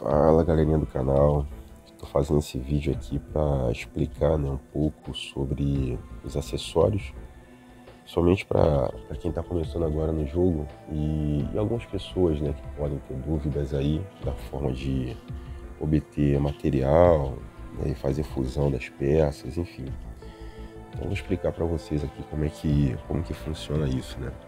Fala galerinha do canal, estou fazendo esse vídeo aqui para explicar, né, um pouco sobre os acessórios, somente para quem está começando agora no jogo e algumas pessoas, né, que podem ter dúvidas aí da forma de obter material, né, e fazer fusão das peças, enfim. Então vou explicar para vocês aqui como que funciona isso, né?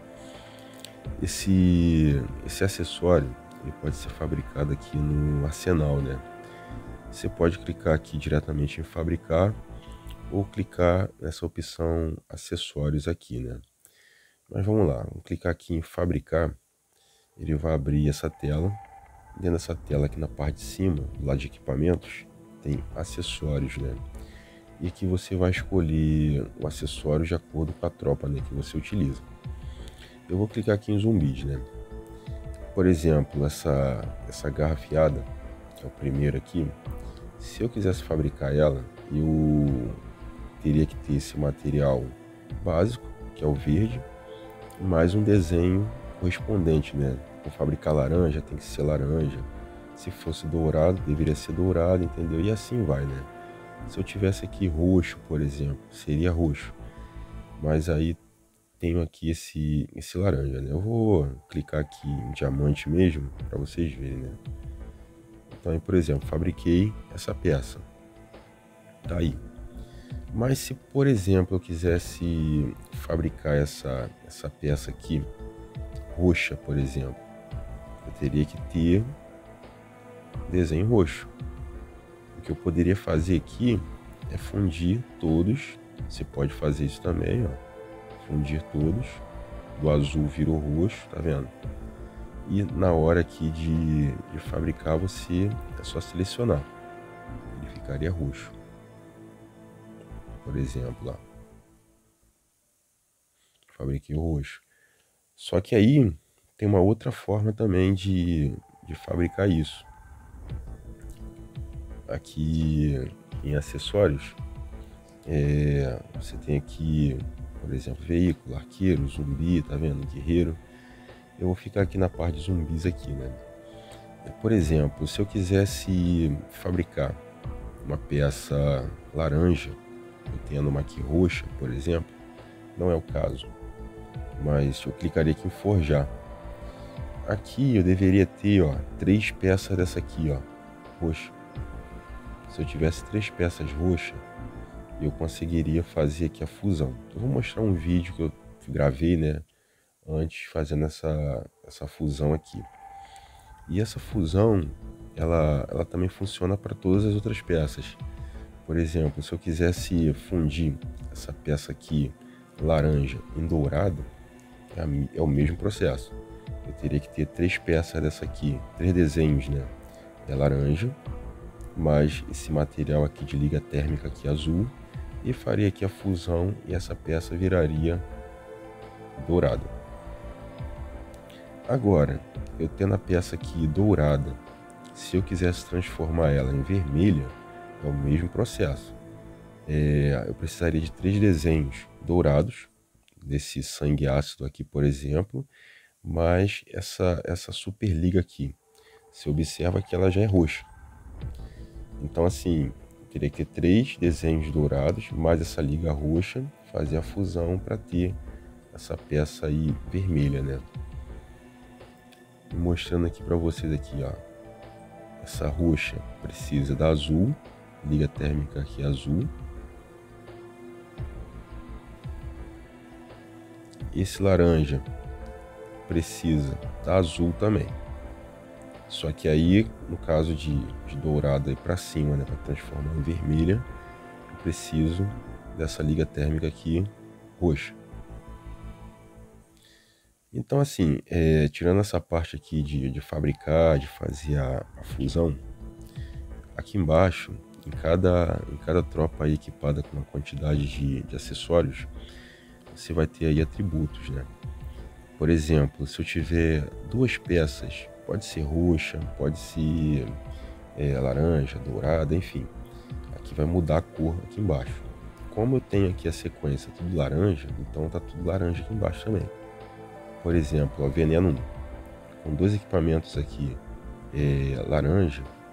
Esse acessório ele pode ser fabricado aqui no Arsenal, né? Você pode clicar aqui diretamente em fabricar ou clicar nessa opção acessórios aqui, né? Mas vamos lá, vamos clicar aqui em fabricar. Ele vai abrir essa tela. Dentro dessa tela aqui na parte de cima, do lado de equipamentos, tem acessórios, né? E aqui você vai escolher o acessório de acordo com a tropa, né, que você utiliza. Eu vou clicar aqui em zumbis, né? Por exemplo, essa garra afiada, que é o primeiro aqui, se eu quisesse fabricar ela, eu teria que ter esse material básico, que é o verde, mais um desenho correspondente, né? Para fabricar laranja, tem que ser laranja. Se fosse dourado, deveria ser dourado, entendeu? E assim vai, né? Se eu tivesse aqui roxo, por exemplo, seria roxo. Mas aí tenho aqui esse laranja, né? Eu vou clicar aqui em diamante mesmo, para vocês verem, né? Então, aí, por exemplo, fabriquei essa peça. Tá aí. Mas se, por exemplo, eu quisesse fabricar essa peça aqui, roxa, por exemplo, eu teria que ter desenho roxo. O que eu poderia fazer aqui é fundir todos. Você pode fazer isso também, ó. Fundir todos. Do azul virou roxo, tá vendo? E na hora aqui de fabricar, você é só selecionar. Ele ficaria roxo. Por exemplo, lá. Fabriquei o roxo. Só que aí tem uma outra forma também de fabricar isso. Aqui em acessórios, você tem aqui, por exemplo, veículo, arqueiro, zumbi, tá vendo? Guerreiro. Eu vou ficar aqui na parte de zumbis aqui, né? Por exemplo, se eu quisesse fabricar uma peça laranja, eu tendo uma aqui roxa, por exemplo, não é o caso. Mas eu clicaria aqui em forjar. Aqui eu deveria ter, ó, 3 peças dessa aqui, ó, roxa. Se eu tivesse 3 peças roxas, eu conseguiria fazer aqui a fusão. Eu vou mostrar um vídeo que eu gravei, né, antes fazendo essa fusão aqui. E essa fusão, ela também funciona para todas as outras peças. Por exemplo, se eu quisesse fundir essa peça aqui laranja em dourado, é o mesmo processo. Eu teria que ter 3 peças dessa aqui, 3 desenhos, né? É laranja, mais esse material aqui de liga térmica aqui azul, e faria aqui a fusão e essa peça viraria dourada. Agora, eu tendo a peça aqui dourada, se eu quisesse transformar ela em vermelha, é o mesmo processo. Eu precisaria de 3 desenhos dourados, desse sangue ácido aqui, por exemplo, mas essa superliga aqui, você observa que ela já é roxa. Então assim, eu teria que ter 3 desenhos dourados, mais essa liga roxa, fazer a fusão para ter essa peça aí vermelha, né? E mostrando aqui para vocês aqui, ó, essa roxa precisa da azul, liga térmica aqui azul. Esse laranja precisa da azul também. Só que aí, no caso de dourado aí para cima, né, para transformar em vermelha, eu preciso dessa liga térmica aqui roxa. Então assim, tirando essa parte aqui de fabricar, de fazer a fusão, aqui embaixo, em cada tropa aí equipada com uma quantidade de acessórios, você vai ter aí atributos, né? Por exemplo, se eu tiver 2 peças, pode ser roxa, pode ser laranja, dourada, enfim. Aqui vai mudar a cor aqui embaixo. Como eu tenho aqui a sequência tudo laranja, então tá tudo laranja aqui embaixo também. Por exemplo, a veneno 1, com 2 equipamentos aqui laranja,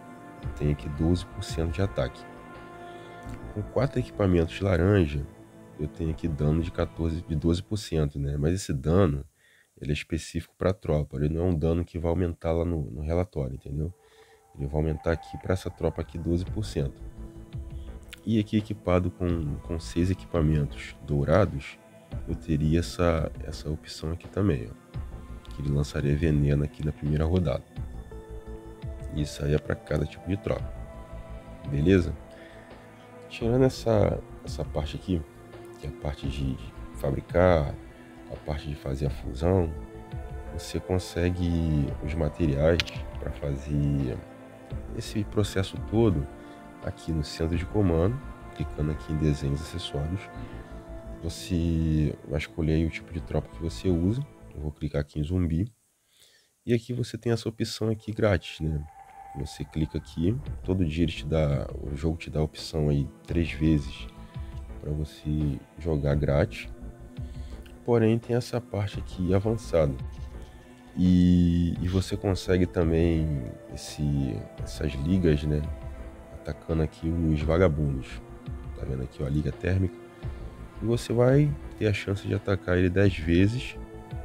tem aqui 12% de ataque. Com 4 equipamentos laranja, eu tenho aqui dano de 12%, né? Mas esse dano, ele é específico para a tropa, ele não é um dano que vai aumentar lá no relatório, entendeu? Ele vai aumentar aqui para essa tropa aqui 12%. E aqui equipado com 6 equipamentos dourados, eu teria essa opção aqui também, ó, que ele lançaria veneno aqui na primeira rodada. Isso aí é para cada tipo de tropa, beleza? Tirando essa parte aqui, que é a parte de fabricar, a parte de fazer a fusão, você consegue os materiais para fazer esse processo todo aqui no centro de comando, clicando aqui em desenhos acessórios. Você vai escolher aí o tipo de tropa que você usa. Eu vou clicar aqui em zumbi. E aqui você tem essa opção aqui grátis, né? Você clica aqui, todo dia ele te dá, o jogo te dá a opção aí 3 vezes para você jogar grátis. Porém tem essa parte aqui avançada. E você consegue também essas ligas, né? Atacando aqui os vagabundos. Tá vendo aqui, ó, a liga térmica. E você vai ter a chance de atacar ele 10 vezes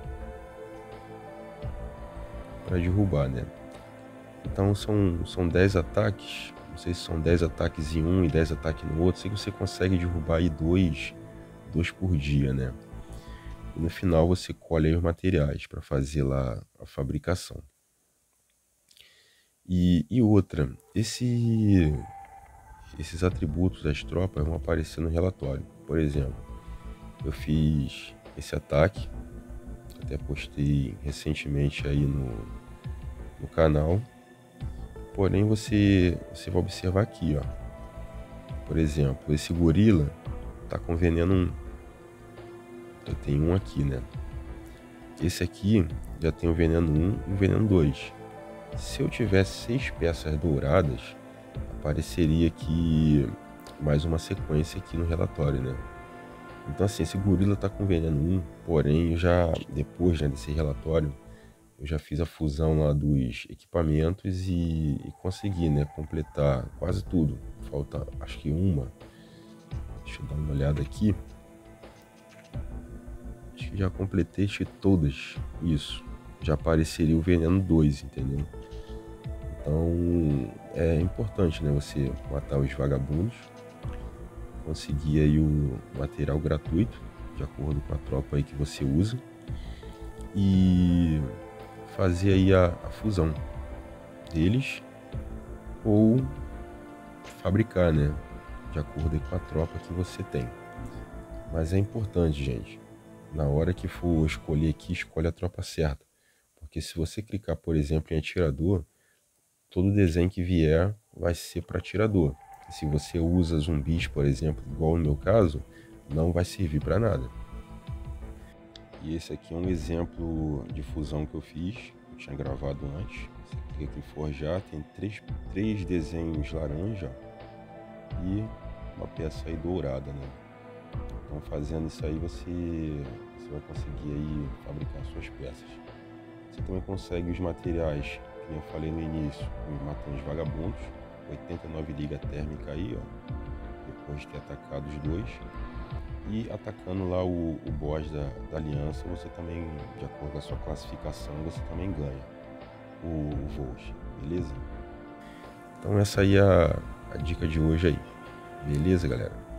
para derrubar, né? Então são 10 ataques. Não sei se são 10 ataques em um e 10 ataques no outro. Sei que você consegue derrubar aí dois por dia, né? E no final você colhe aí os materiais para fazer lá a fabricação. E outra, esses atributos das tropas vão aparecer no relatório. Por exemplo, eu fiz esse ataque, até postei recentemente aí no canal. Porém você vai observar aqui, ó. Por exemplo, esse gorila tá com veneno 1. Eu tenho um aqui, né? Esse aqui já tem o veneno 1 e o veneno 2. Se eu tivesse 6 peças douradas, apareceria aqui mais uma sequência aqui no relatório, né? Então assim, esse gorila tá com veneno 1, porém depois, né, desse relatório, eu já fiz a fusão lá dos equipamentos e consegui, né, completar quase tudo. Falta acho que uma. Deixa eu dar uma olhada aqui. Acho que já completei todas. Isso. Já apareceria o veneno 2, entendeu? Então é importante, né, você matar os vagabundos, conseguir aí o material gratuito, de acordo com a tropa aí que você usa, e fazer aí a fusão deles ou fabricar, né, de acordo com a tropa que você tem. Mas é importante, gente, na hora que for escolher aqui, escolhe a tropa certa, porque se você clicar, por exemplo, em atirador, todo desenho que vier vai ser para atirador. Se você usa zumbis, por exemplo, igual no meu caso, não vai servir para nada. E esse aqui é um exemplo de fusão que eu fiz, eu tinha gravado antes. Você clica em forjar, tem três desenhos laranja e uma peça aí dourada, né? Então fazendo isso aí você vai conseguir aí fabricar suas peças. Você também consegue os materiais, como eu falei no início, matando os vagabundos, 89 liga térmica aí, ó, depois de ter atacado os dois. E atacando lá o boss da aliança, você também, de acordo com a sua classificação, você também ganha o Volt, beleza? Então essa aí é a dica de hoje aí, beleza, galera?